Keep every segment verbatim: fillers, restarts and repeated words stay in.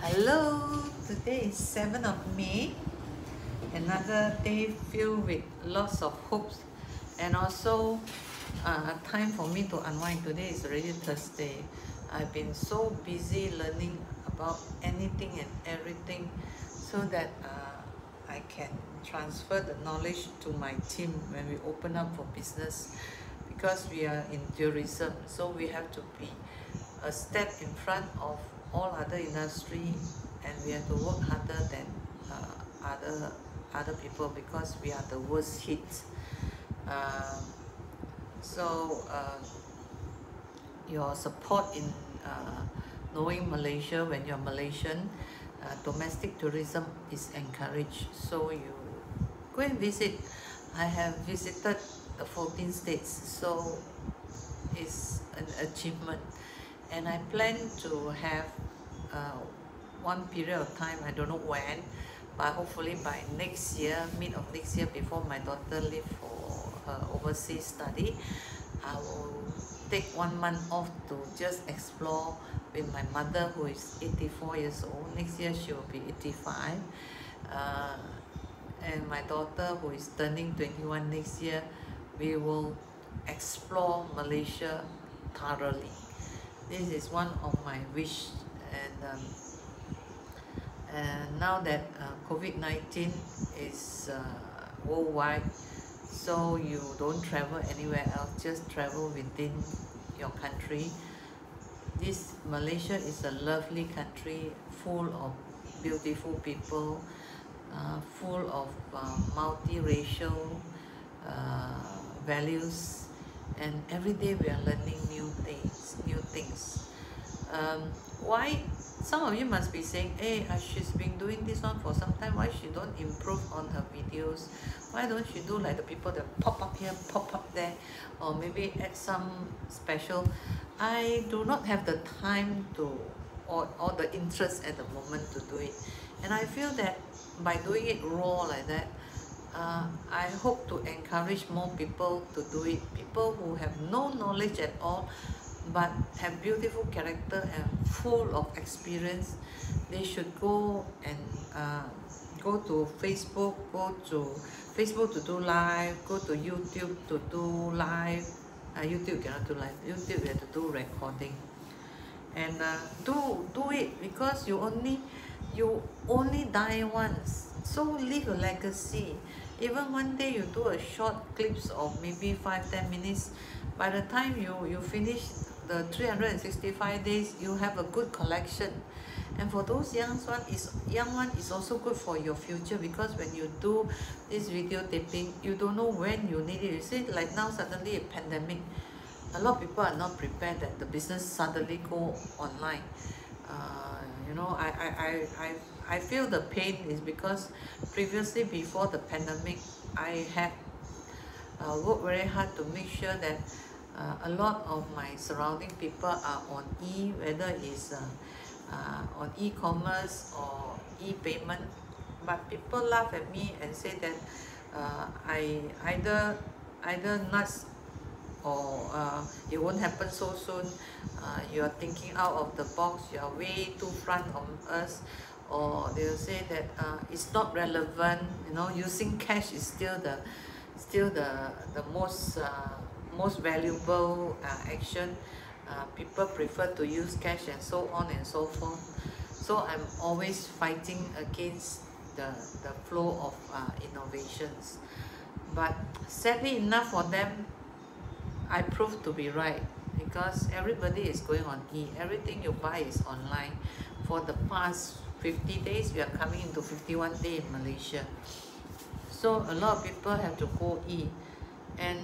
Hello, today is seventh of May, another day filled with lots of hopes and also uh, a time for me to unwind. Today is already Thursday. I've been so busy learning about anything and everything so that uh, I can transfer the knowledge to my team when we open up for business, because we are in tourism, so we have to be a step in front of all other industry, and we have to work harder than uh, other other people because we are the worst hit. Uh, so uh, your support in uh, knowing Malaysia, when you're Malaysian, uh, domestic tourism is encouraged. So you go and visit. I have visited the fourteen states, so it's an achievement. And I plan to have uh, one period of time, I don't know when, but hopefully by next year, mid of next year, before my daughter leave for her overseas study, I will take one month off to just explore with my mother, who is eighty-four years old. Next year she will be eighty-five. Uh, and my daughter, who is turning twenty-one next year, we will explore Malaysia thoroughly. This is one of my wish, and um, and now that uh, COVID nineteen is uh, worldwide, so you don't travel anywhere else, just travel within your country. This Malaysia is a lovely country, full of beautiful people, uh, full of uh, multiracial uh, values, and every day we are learning new things new things um, why some of you must be saying, hey, uh, she's been doing this one for some time, why she don't improve on her videos? Why don't she do like the people that pop up here, pop up there, or maybe add some special? I do not have the time to, or, or the interest at the moment to do it, and I feel that by doing it raw like that, Uh, I hope to encourage more people to do it. People who have no knowledge at all, but have beautiful character and full of experience, they should go and uh, go to Facebook, go to Facebook to do live, go to YouTube to do live. Uh, YouTube cannot do live. YouTube you have to do recording, and uh, do do it, because you only you only die once. So leave a legacy. Even one day you do a short clips of maybe five ten minutes, by the time you you finish the three hundred sixty-five days, you have a good collection. And for those young one is young one is also good for your future, because when you do this video taping, you don't know when you need it. You see, like now suddenly a pandemic, a lot of people are not prepared that the business suddenly go online. Uh, you know, I, I, I, I, I feel the pain is because previously, before the pandemic, I had uh, worked very hard to make sure that uh, a lot of my surrounding people are on e, whether it's uh, uh, on e-commerce or e-payment. But people laugh at me and say that uh, I either either nuts, or uh, it won't happen so soon, uh, you are thinking out of the box, you are way too front of us, or they'll say that uh, it's not relevant, you know, using cash is still the still the the most uh, most valuable uh, action. Uh, people prefer to use cash, and so on and so forth. So I'm always fighting against the the flow of uh, innovations, but sadly enough for them, I proved to be right, because everybody is going on e. Everything you buy is online. For the past fifty days, we are coming into fifty-one day in Malaysia. So a lot of people have to go e. And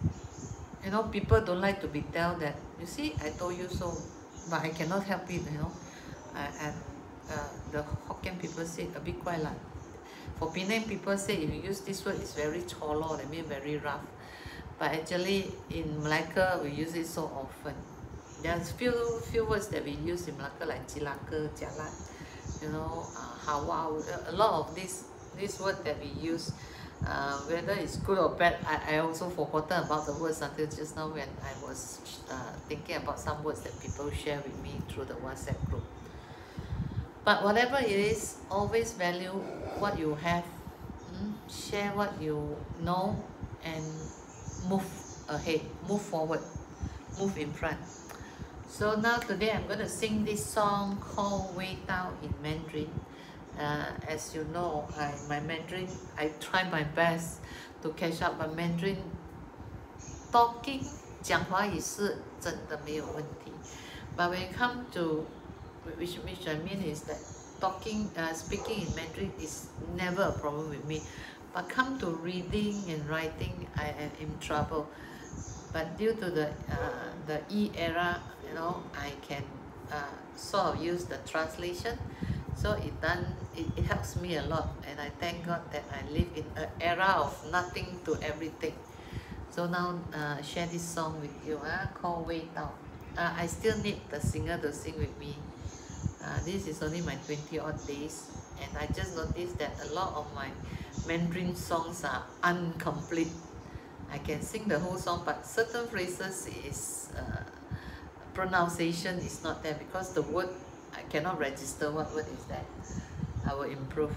you know, people don't like to be told that, you see, I told you so, but I cannot help it, you know. Uh, and uh, the Hokkien people say a bit quite like. For Penang people say, if you use this word, it's very cholo, that means very rough. But actually in Malacca we use it so often. There's few few words that we use in Malacca, like cilaka, jalan, you know, uh, hawa. A lot of this this word that we use, uh, whether it's good or bad, I, I also forgotten about the words until just now when I was uh, thinking about some words that people share with me through the WhatsApp group. But whatever it is, always value what you have, mm? Share what you know, and move ahead, move forward, move in front. So now today I'm going to sing this song called Wei Dao in Mandarin. Uh, as you know, I, my Mandarin, I try my best to catch up. But Mandarin talking 讲华语是真的没有问题。But when it comes to which, which I mean is that talking, uh, speaking in Mandarin is never a problem with me. But come to reading and writing, I am in trouble. But due to the uh, the e-era, you know, I can uh, sort of use the translation. So it done it, it helps me a lot, and I thank God that I live in an era of nothing to everything. So now uh, share this song with you, uh, called Wei Dao. Uh, I still need the singer to sing with me. Uh, this is only my twenty odd days, and I just noticed that a lot of my Mandarin songs are incomplete. I can sing the whole song, but certain phrases is uh, pronunciation is not there because the word I cannot register what word is that. I will improve.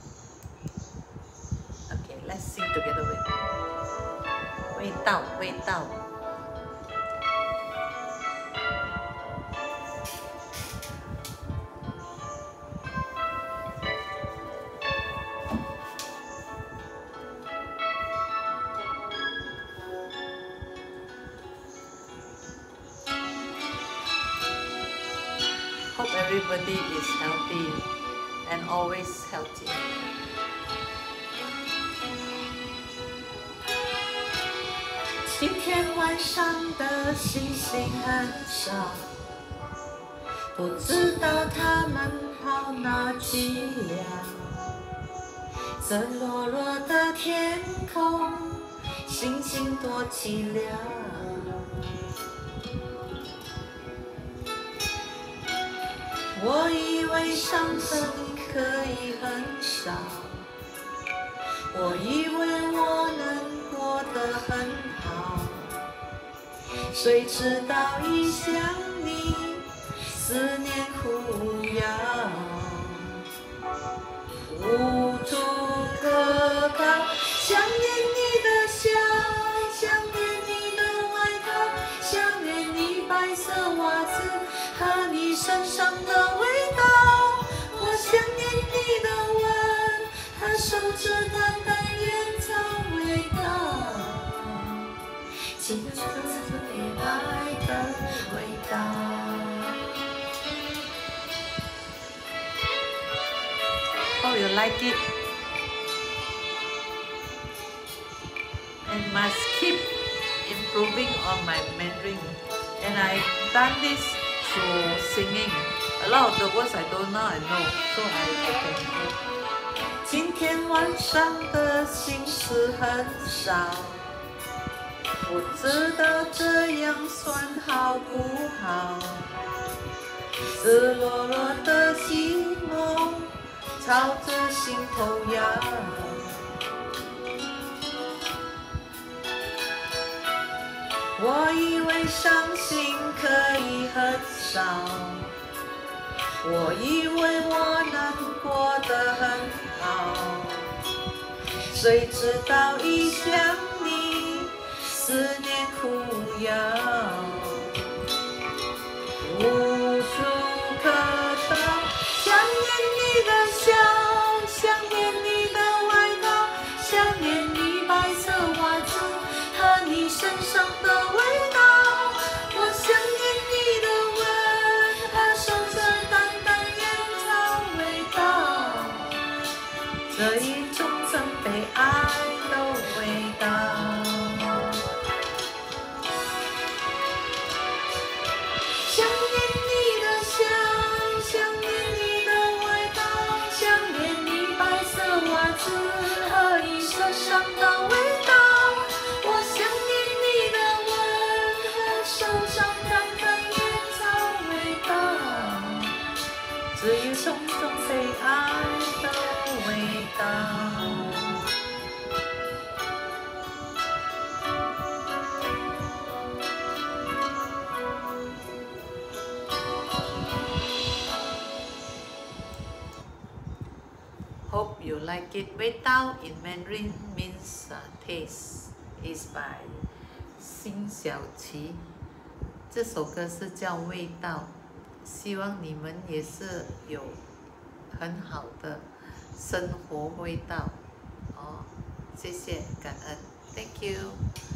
Okay, let's sing together with 味道味道 Hope everybody is healthy and always healthy. 今天晚上的星星很少，不知道它们跑哪去了。这落落的天空，星星多凄凉。我以为伤痕可以很少，我以为我能过得很好，谁知道一想你，思念苦药，无处可逃。想念你的笑，想念你的外套，想念你白色袜子和你身上的味道。我想念你的吻和守着淡淡烟草味道，青春被爱的味道。 Hope you like it. I must keep improving on my Mandarin, and I've done this through singing. A lot of the words I don't know, I know, so I, I can improve. 今天晚上的心事很少，不知道这样算好不好？赤裸裸的寂寞朝着心头摇。我以为伤心可以很少，我以为我能过得很好，谁知道一想你，思念苦药，无处可逃。想念你的笑，想念你的外套，想念你白色袜子和你身上的味道。我想念你的吻和守着淡淡烟草味道，这一种曾被爱的味道。想念你的笑，想念你的外套，想念你白色袜子和你身上的味道。我想念你的吻和手上淡淡烟草味道，只有种种被爱的味道。 Hope you like it. 味道 in Mandarin means uh, taste. Is by 辛晓琪。这首歌是叫《味道》，希望你们也是有很好的生活味道哦。谢谢，感恩 ，Thank you。